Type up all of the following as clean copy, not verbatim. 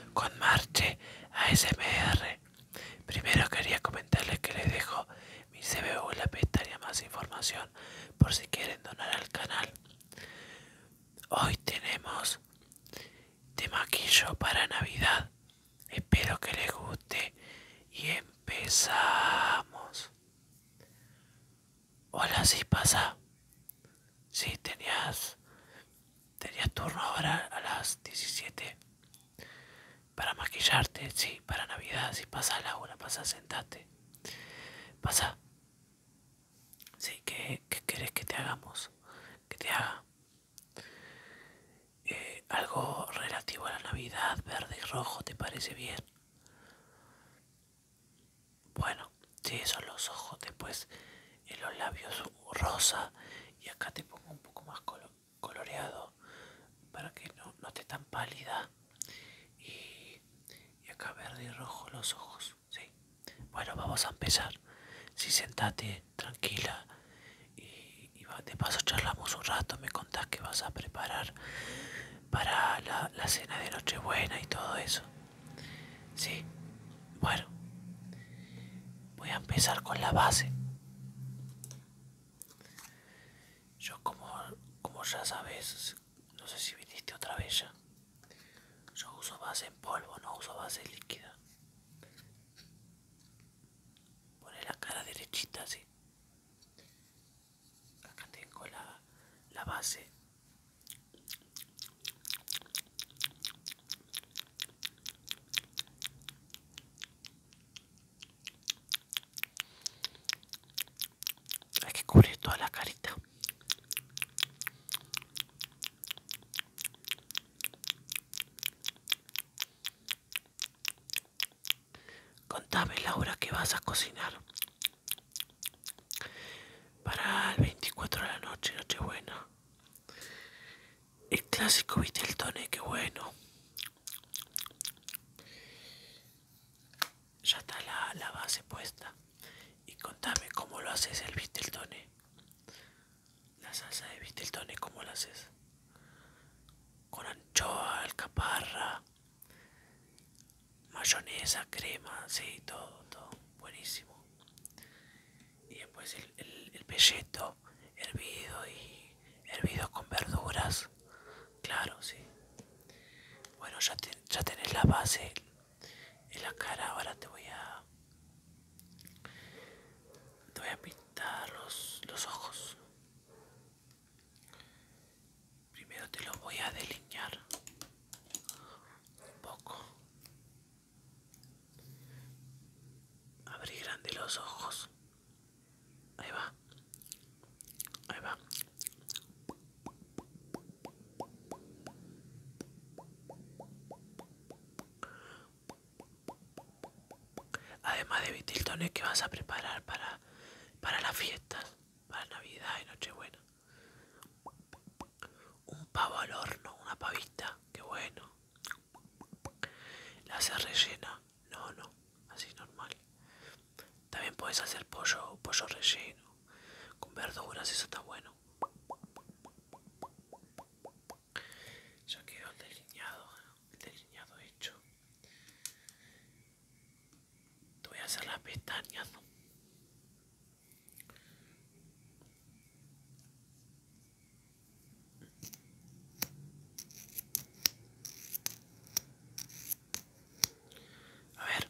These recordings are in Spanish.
con Marche ASMR. Primero quería comentarles que les dejo mi CBU en la pestaña más información por si quieren donar al canal. Hoy tenemos Te maquillo para Navidad. Espero que les guste y empezamos. Hola, sí pasa. Sí, tenías turno ahora a las 17 para maquillarte, sí, para Navidad. Sí, pasa Laura, pasa, sentate. Pasa. Sí, ¿qué querés que te hagamos? Que te haga algo relativo a la Navidad, verde y rojo, ¿te parece bien? Bueno, sí, son los ojos, después en los labios rosa y acá te pongo un poco más coloreado para que no esté tan pálida y, y acá verde y rojo los ojos, sí. Bueno, vamos a empezar. Sí, sentate tranquila de paso charlamos un rato, me contás que vas a preparar para la cena de Nochebuena y todo eso. Sí, bueno, voy a empezar con la base. Yo como ya sabes, no sé si viniste otra vez ya. Yo uso base en polvo, no uso base líquida. Pone la cara derechita así. Acá tengo la base. Hay que cubrir toda la carita. Contame, Laura, ¿qué vas a cocinar para el 24 de la noche, Nochebuena? El clásico Viteltoné, qué bueno. Ya está la base puesta. Y contame cómo lo haces el Viteltoné. La salsa de Viteltoné, ¿cómo la haces? Con anchoa, alcaparra, mayonesa, crema, sí, todo. Buenísimo. Y después el pelleto hervido con verduras. Claro, sí. Bueno, ya tenés la base en la cara. Ahora te voy a pintar los ojos. Primero te los voy a delinear un poco. Abrí grande los ojos. Ahí va, ahí va. Además de vitiltones que vas a preparar para las fiestas, para Navidad y Nochebuena. Un pavo al horno, una pavita, qué bueno. La haces rellena. No, así normal. También puedes hacer pollo relleno, con verduras, eso está bueno. Ya quedó el delineado hecho. Te voy a hacer las pestañas. A ver,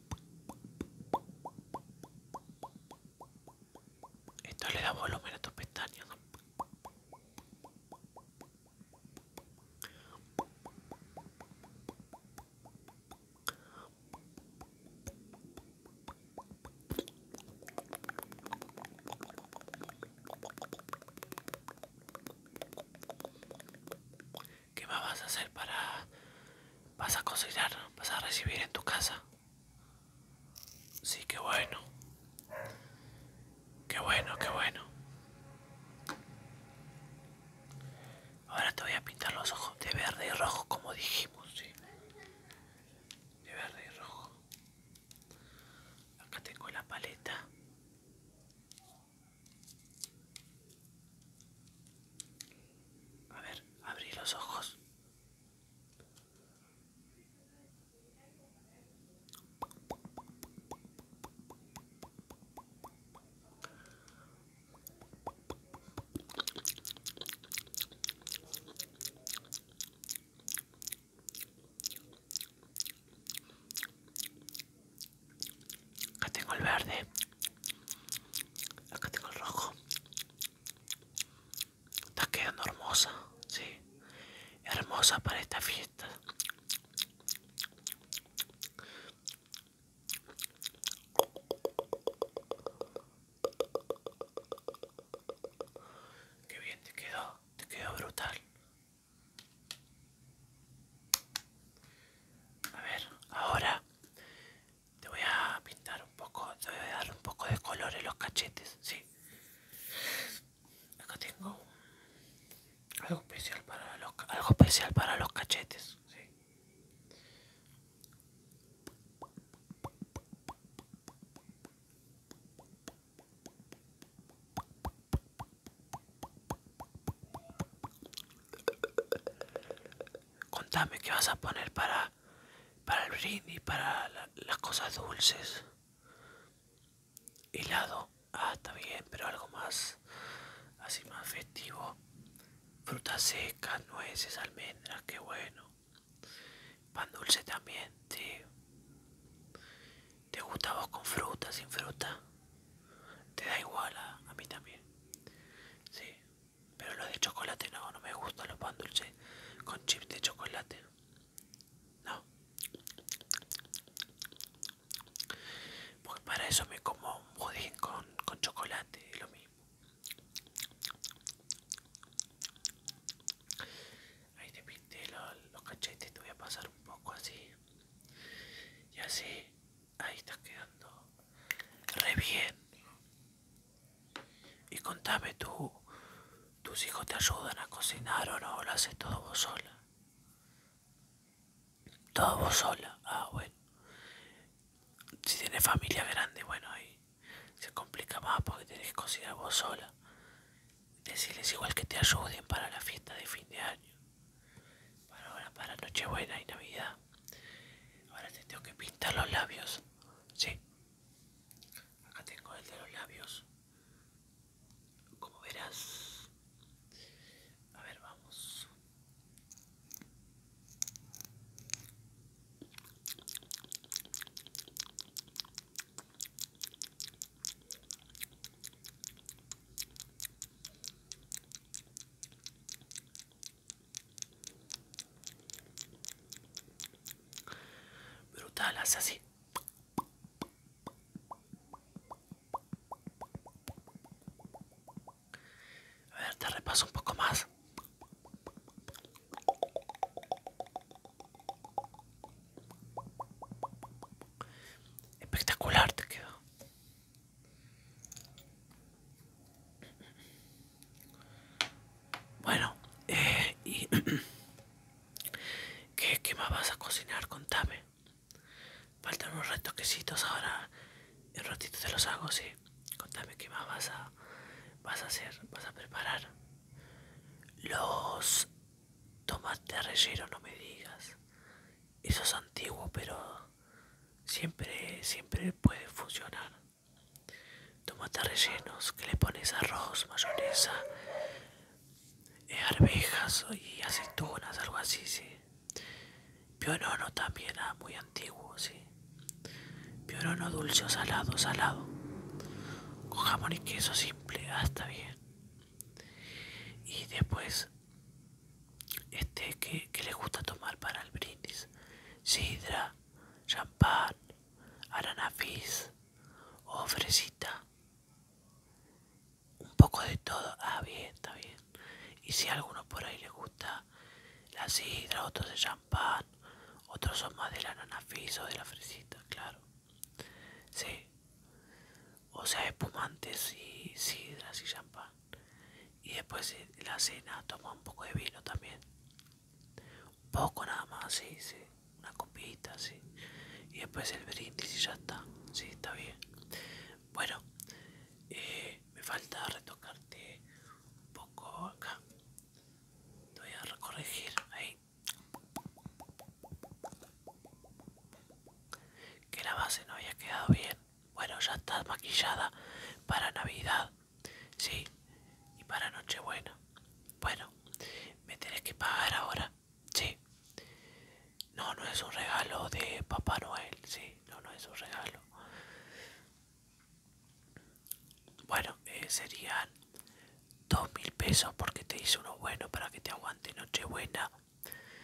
esto le da volumen a tus pestañas. ¿Qué más vas a hacer vas a cocinar? ¿Vas a recibir en tu casa? Sí, qué bueno. Qué bueno, qué bueno. Ahora te voy a pintar los ojos de verde y rojo como dijimos, sí. De verde y rojo. Acá tengo la paleta. A ver, abrí los ojos. cosas para esta fiesta. Qué bien te quedó brutal. A ver, ahora te voy a pintar un poco, te voy a dar un poco de color en los cachetes, sí. Acá tengo algo especial para los cachetes, sí. Contame qué vas a poner para el brindis, para las cosas dulces. Helado, está bien, pero algo más, así más festivo. Frutas secas, nueces, almendras, qué bueno. Pan dulce también, sí. ¿Te gusta a vos con fruta, sin fruta? Te da igual a mí también. Sí, pero los de chocolate no me gustan los pan dulces con chips de chocolate. No, porque para eso me como un budín con chocolate, es lo mismo. Ahí te pinté los cachetes, te voy a pasar un poco así. Y así, ahí estás quedando re bien. Y contame tú, ¿tus hijos te ayudan a cocinar o no? ¿Lo haces todo vos sola? Todo vos sola, bueno. Si tienes familia grande, bueno, ahí se complica más porque tenés que cocinar vos sola. Decirles igual que te ayuden para la fiesta de fin de año. Para ahora, para Nochebuena y Navidad. Ahora te tengo que pintar los labios. Sí, acá tengo el de los labios. Como verás. A ver, vamos. Brutal, haz así. A ver, te repaso un poco más. Espectacular te quedó. Bueno, y ¿qué más vas a cocinar? Contame. Faltan unos retoquecitos ahora. En ratito te los hago, sí. Contame qué más vas a hacer, vas a preparar. Los tomates relleno, no me digas. Eso es antiguo, pero siempre puede funcionar. Tomates rellenos, que le pones arroz, mayonesa, arvejas y aceitunas, algo así, sí. Pionono también, muy antiguo, sí. Pionono dulce o salado, salado. Con jamón y queso simple, está bien. Y después, ¿qué les gusta tomar para el brindis? Sidra, champán, aranafis o fresita. Un poco de todo, bien, está bien. Y si a alguno por ahí les gusta la sidra, otros de champán, otros son más del ananafis o de la fresita, claro. Sí, o sea, espumantes y sidras y champán. Y después la cena toma un poco de vino también. Un poco nada más, sí, sí. Una copita, sí. Y después el brindis y ya está. Sí, está bien. Bueno, me falta retocarte un poco acá. Te voy a corregir ahí. Que la base no había quedado bien. Bueno, ya está maquillada para Navidad. Sí, y para Nochebuena. Bueno, me tenés que pagar ahora. Sí. No es un regalo de Papá Noel. Sí, no es un regalo. Bueno, serían 2.000 pesos porque te hice uno bueno para que te aguante Nochebuena.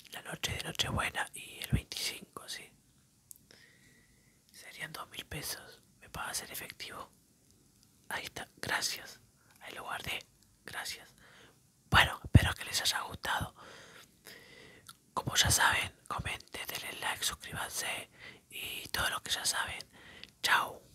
la noche de Nochebuena y el 25, sí. Serían 2000 pesos. ¿Me pagas en efectivo? Ahí está, gracias. Ahí lo guardé, gracias. Bueno, espero que les haya gustado. Como ya saben, comenten, denle like, suscríbanse y todo lo que ya saben. Chao.